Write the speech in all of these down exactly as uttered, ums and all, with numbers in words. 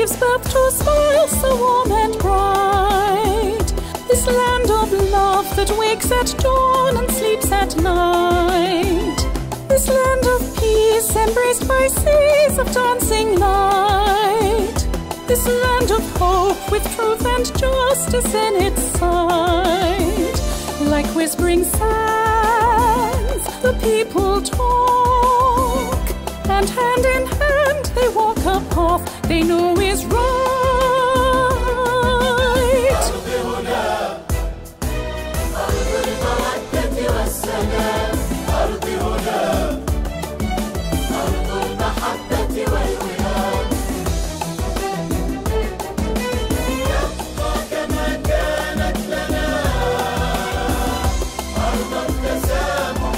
gives birth to smiles so warm and bright. This land of love that wakes at dawn and sleeps at night. This land of peace embraced by seas of dancing light. This land of hope with truth and justice in its sight. Like whispering sands, the people talk, and hand in hand they walk a path they know is right. أرض المودة والسلام، أرض هنا، أرض المحبة والوئام. يبقى كما كانت لنا أرض التسامح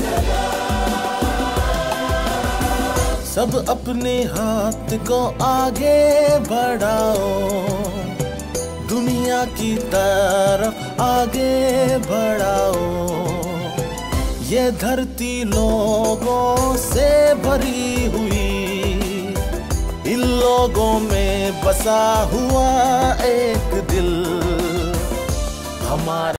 والسلام. सब अपने हाथ को आगे बढ़ाओ, दुनिया की तरफ आगे बढ़ाओ। ये धरती लोगों से भरी हुई, इन लोगों में बसा हुआ एक दिल हमारा।